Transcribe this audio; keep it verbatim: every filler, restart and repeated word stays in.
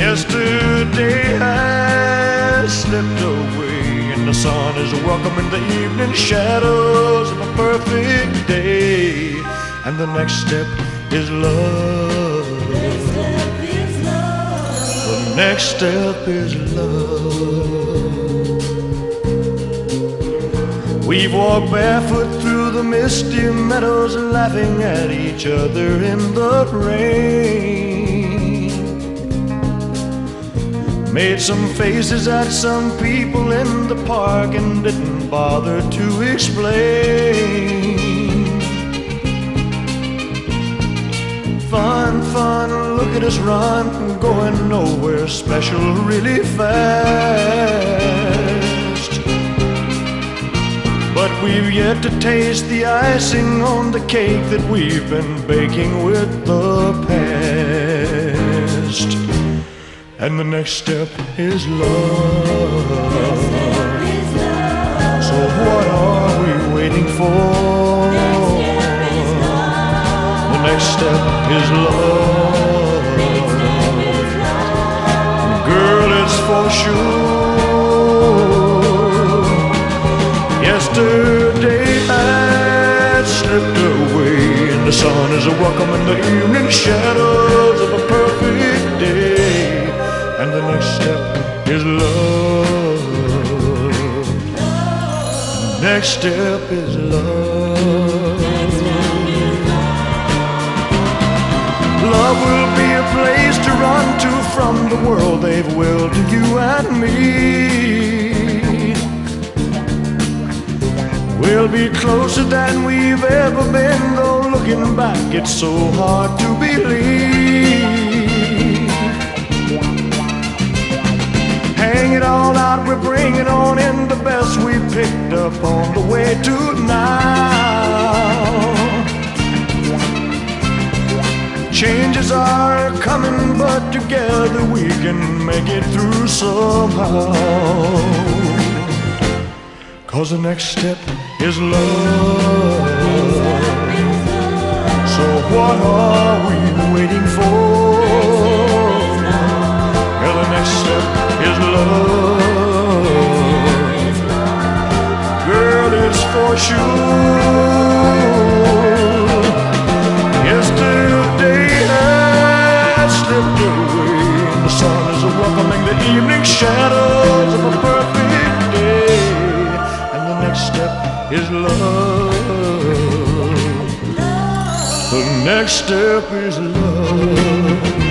Yesterday has slipped away, and the sun is welcoming the evening shadows of a perfect day. And the next step is love. The next step is love. We've walked barefoot through the misty meadows, laughing at each other in the rain. Made some faces at some people in the park and didn't bother to explain. Fun, fun, look at us run, going nowhere special really fast. But we've yet to taste the icing on the cake that we've been baking with the past. And the next step is love. So what are we waiting for? The next step is love. Girl, it's for sure. Yesterday had slipped away, and the sun is welcoming the evening shadows of a perfect day. And the next step is love. Next step is love. Love will be a place to run to from the world they've willed to you and me. We'll be closer than we've ever been, though looking back it's so hard to believe. Hang it all out, we're bringing on in the best we picked up on the way to now. Changes are coming, but together we can make it through somehow. 'Cause the next step is love. So what are we waiting for? Yeah, the next step is love. Girl, it's for sure. Yesterday has slipped away, and the sun is welcoming the evening shadows of a perfect day. And the next step is love. The next step is love.